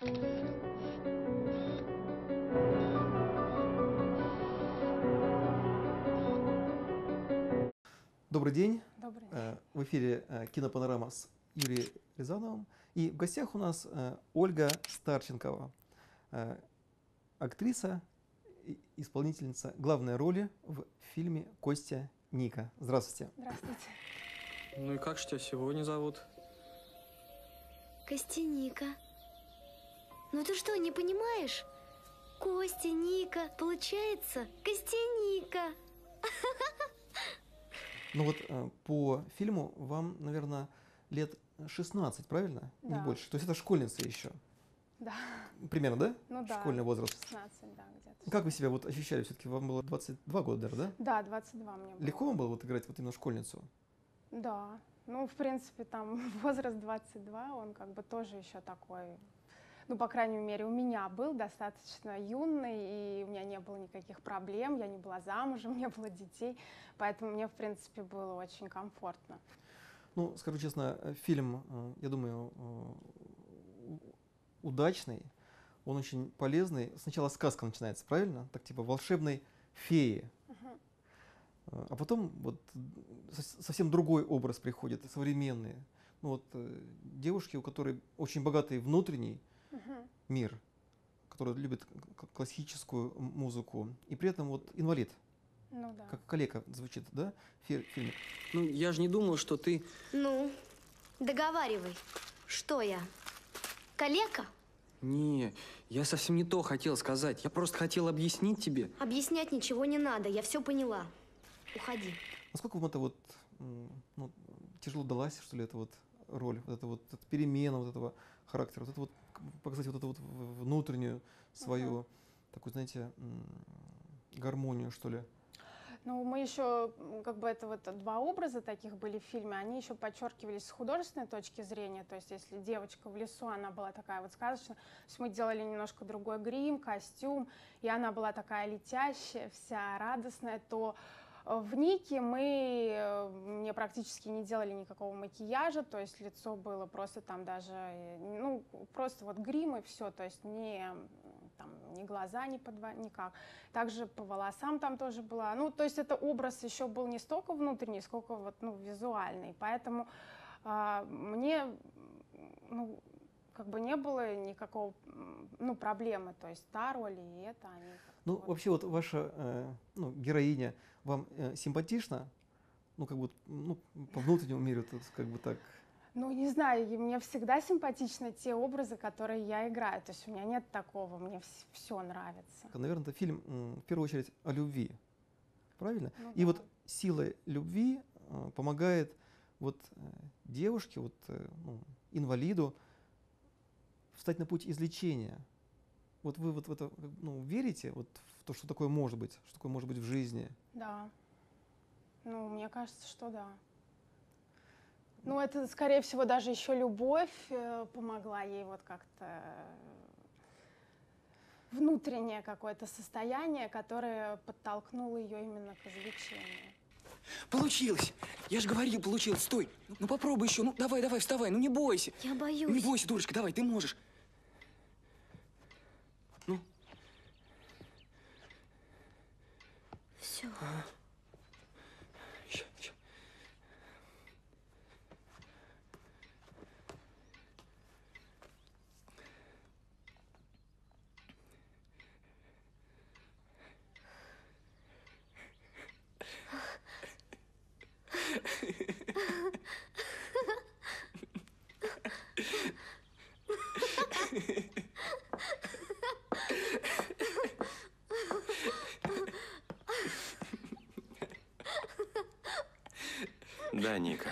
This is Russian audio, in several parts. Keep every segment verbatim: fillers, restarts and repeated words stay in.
Добрый день. Добрый день. Э, В эфире э, «Кинопанорама» с Юрием Рязановым. И в гостях у нас э, Ольга Старченкова, э, актриса, и исполнительница главной роли в фильме «Костя Ника». Здравствуйте. Здравствуйте. Ну и как же тебя сегодня зовут? Костя Ника. Ну ты что, не понимаешь? Костя Ника. Получается, Костя Ника. Ну вот э, по фильму вам, наверное, лет шестнадцать, правильно? Не Да. больше. То есть это школьница еще. Да. Примерно, да? Ну да. Школьный возраст. шестнадцать, да, где-то. Как вы себя вот ощущали? Все-таки вам было двадцать два года даже, да? Да, двадцать два мне было. Легко вам было вот играть вот именно школьницу? Да. Ну, в принципе, там возраст двадцать два, он как бы тоже еще такой, ну, по крайней мере, у меня был достаточно юный, и у меня не было никаких проблем, я не была замужем, не было детей, поэтому мне, в принципе, было очень комфортно. Ну, скажу честно, э, фильм, э, я думаю, э, у- удачный, он очень полезный. Сначала сказка начинается, правильно? Так типа волшебной феи. Мгм. Э, А потом вот со- совсем другой образ приходит, современный. Ну вот э, девушки, у которой очень богатый внутренний Мгм. мир, которая любит к- классическую м- музыку, и при этом вот инвалид, Ну да. как калека звучит, да, в фи- фильме. Ну, я же не думал, что ты... Ну, договаривай. Что я? Калека? Не, я совсем не то хотел сказать. Я просто хотел объяснить тебе. Объяснять ничего не надо, я все поняла. Уходи. Насколько вам это вот м, ну, тяжело далась, что ли, эта вот роль, вот эта вот эта перемена вот этого характера, вот это вот к- показать вот эту вот в- внутреннюю свою такую, знаете, м, гармонию, что ли? Ну, мы еще, м, как бы это вот два образа таких были в фильме, они еще подчеркивались с художественной точки зрения, то есть если девочка в лесу, она была такая вот сказочная, то есть мы делали немножко другой грим, костюм, и она была такая летящая, вся радостная, то э, в Нике мы, э, мне практически не делали никакого макияжа, то есть лицо было просто там даже, э, ну, просто вот грим и все, то есть не, м, там, ни глаза не подва... никак. Также по волосам там тоже была. Ну, то есть это образ еще был не столько внутренний, сколько вот, ну, визуальный. Поэтому а, мне, м, ну, как бы не было никакого, м, ну, проблемы. То есть та роль и это, они как-то Ну, вот- вообще вот ваша э, ну, героиня вам э, симпатична? Ну, как бы, вот, ну, по внутреннему миру, тут как бы так. Ну, не знаю, и мне всегда симпатичны те образы, которые я играю. То есть у меня нет такого, мне все нравится. Наверное, это фильм м, в первую очередь о любви, правильно? Ну И да. вот сила любви э, помогает вот э, девушке, вот э, ну, инвалиду встать на путь излечения. Вот вы вот в это как бы, ну, верите, вот в то, что такое может быть, что такое может быть в жизни? Да. Ну, мне кажется, что да. Ну, это, скорее всего, даже еще любовь э, помогла ей вот как-то э, внутреннее какое-то состояние, которое подтолкнуло ее именно к излечению. Получилось! Я же говорил, получилось. Стой! Ну, ну попробуй еще. Ну давай, давай, вставай. Ну не бойся. Я Ну, боюсь. не бойся, дурочка, давай, ты можешь. Ну, Все. еще, еще. Да, Ника,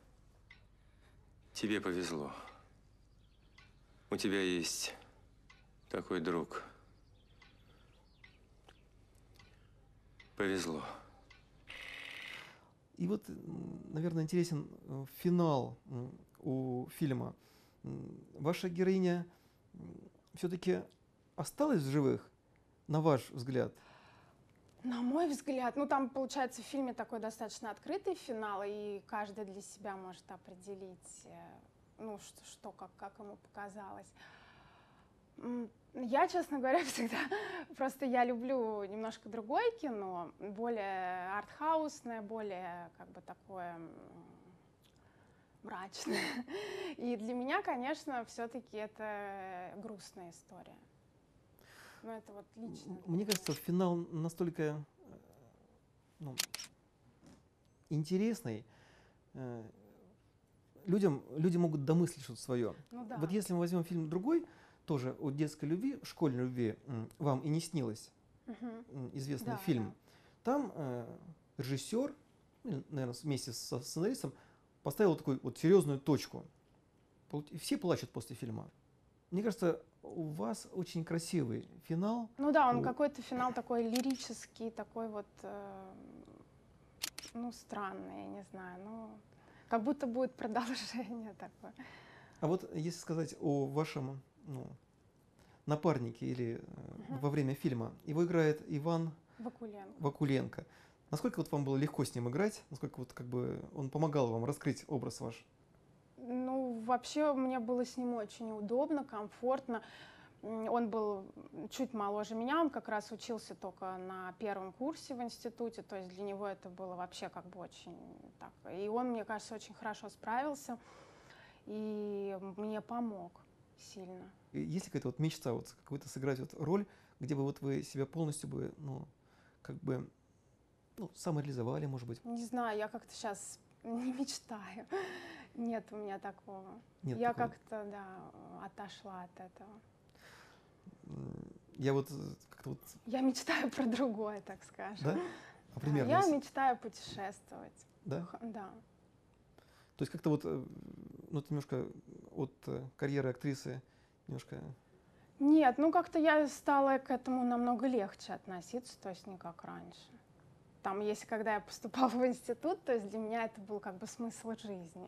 тебе повезло. У тебя есть такой друг. Повезло. И вот, м, наверное, интересен э, финал м, у фильма. М, Ваша героиня все-таки осталась в живых, на ваш взгляд? На мой взгляд, ну там получается в фильме такой достаточно открытый финал, и каждый для себя может определить, э, ну что, что как, как ему показалось. М, Я, честно говоря, всегда просто я люблю немножко другое кино, более артхаусное, более как бы такое м, мрачное. И для меня, конечно, все-таки это грустная история. Ну, это вот лично. для Мне меня. кажется, финал настолько э, ну, интересный. э, Людям, люди могут домыслить что-то свое. Ну да. Вот если мы возьмем фильм другой, тоже о детской любви, школьной любви, м, «Вам и не снилось», Мгм. м, известный Да, фильм, да. там э, режиссер, наверное, вместе со сценаристом поставил такую вот серьезную точку. Пол- и Все плачут после фильма. Мне кажется, у вас очень красивый финал. Ну да, он У- какой-то финал такой лирический, такой вот, э, ну, странный, я не знаю, ну, как будто будет продолжение такое. А вот если сказать о вашем ну, напарнике или э, Мгм. во время фильма, его играет Иван Вакуленко. Вакуленко. Насколько вот вам было легко с ним играть? Насколько вот как бы он помогал вам раскрыть образ ваш? Ну, вообще мне было с ним очень удобно, комфортно. М, Он был чуть моложе меня, он как раз учился только на первом курсе в институте, то есть для него это было вообще как бы очень так. И он, мне кажется, очень хорошо справился и мне помог сильно. И есть ли какая-то вот мечта вот какую-то сыграть вот роль, где бы вот вы себя полностью бы, ну, как бы, ну, самореализовали, может быть? Не знаю, я как-то сейчас не мечтаю. Нет у меня такого. Нет Я такого. как-то, да, отошла от этого. М, Я вот э, как-то вот, Я мечтаю про другое, так скажем. да? А Да, примерно, я если- мечтаю путешествовать. да? Х- Да. То есть как-то вот, э, ну, это немножко от э, карьеры актрисы немножко... Нет, ну как-то я стала к этому намного легче относиться, то есть не как раньше. Там, если когда я поступала в институт, то есть для меня это был как бы смысл жизни.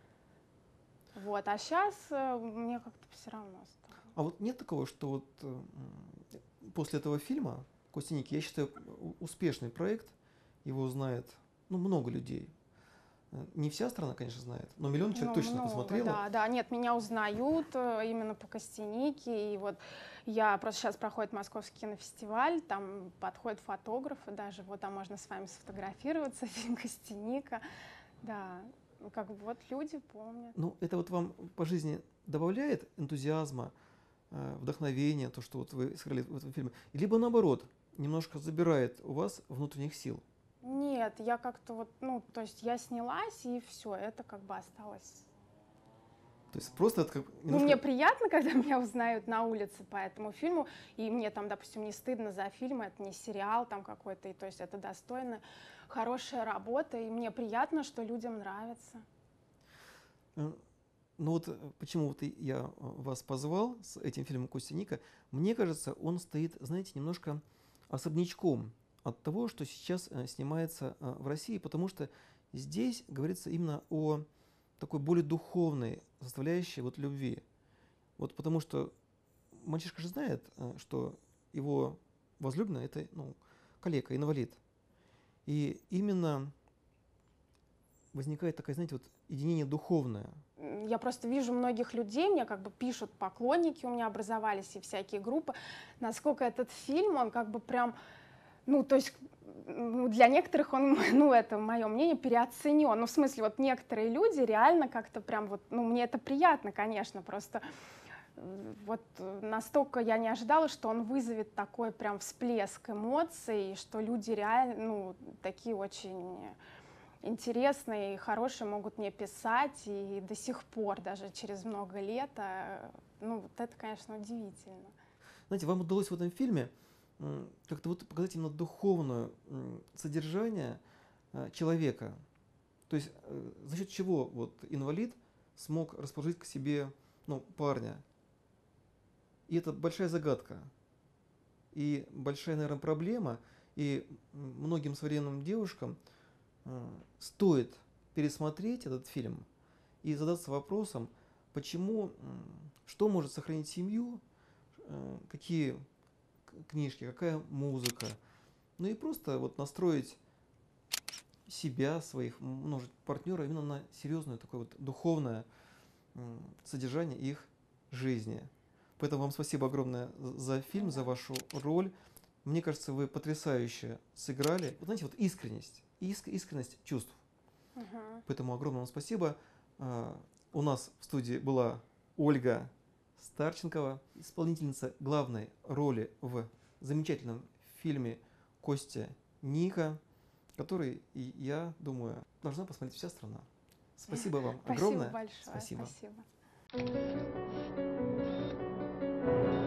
Вот, а сейчас мне как-то все равно стало. А вот нет такого, что вот э, м, после этого фильма «Костяники», я считаю, у- успешный проект, его знает, ну, много людей. Э, Не вся страна, конечно, знает, но миллион человек Ну, точно много, посмотрело. да, да, нет, меня узнают э, именно по Костянике, и вот я просто сейчас проходит Московский кинофестиваль, там подходят фотографы даже, вот там можно с вами сфотографироваться, фильм Костяника, да, ну, как бы вот люди помнят. Ну, это вот вам по жизни добавляет энтузиазма, э, вдохновения, то, что вот вы сыграли в этом фильме, либо наоборот, немножко забирает у вас внутренних сил. Нет, я как-то вот, ну, то есть я снялась, и все, это как бы осталось. То есть просто это как Ну, немножко... мне приятно, когда меня узнают на улице по этому фильму, и мне там, допустим, не стыдно за фильм, это не сериал там какой-то, и то есть это достойно, хорошая работа, и мне приятно, что людям нравится. Э, Ну вот э, почему вот и я э, вас позвал с этим фильмом «Костяника», мне кажется, он стоит, знаете, немножко особнячком от того, что сейчас э, снимается э, в России, потому что здесь говорится именно о такой более духовной составляющей вот любви. Вот потому что мальчишка же знает, э, что его возлюбленная это ну, калека, инвалид. И именно возникает такая, знаете, вот единение духовное. М, Я просто вижу многих людей, мне как бы пишут поклонники, у меня образовались и всякие группы, насколько этот фильм, он как бы прям, ну, то есть м, для некоторых он, ну, это мое мнение, переоценен. Ну, в смысле, вот некоторые люди реально как-то прям вот, ну, мне это приятно, конечно, просто э, вот э, настолько я не ожидала, что он вызовет такой прям всплеск эмоций, что люди реально, ну, такие очень интересные и хорошие могут мне писать, и до сих пор, даже через много лет, а, ну, вот это, конечно, удивительно. Знаете, вам удалось в этом фильме м, как-то вот показать именно духовное м, содержание э, человека. То есть э, за счет чего вот инвалид смог расположить к себе ну, парня. И это большая загадка. И большая, наверное, проблема. И м, многим современным девушкам э, стоит пересмотреть этот фильм и задаться вопросом, почему, м, что может сохранить семью, э, какие к- книжки, какая музыка. Ну и просто вот настроить себя, своих, м, может, партнера именно на серьезное такое вот духовное м, содержание их жизни. Поэтому вам спасибо огромное за фильм, за вашу роль. Мне кажется, вы потрясающе сыграли. Вот знаете, вот искренность, иск, искренность чувств. Мгм. Поэтому огромное вам спасибо. А, У нас в студии была Ольга Старченкова, исполнительница главной роли в замечательном фильме «Костя Ника», который, и я думаю, должна посмотреть вся страна. Спасибо вам Спасибо огромное. большое. Спасибо. Спасибо.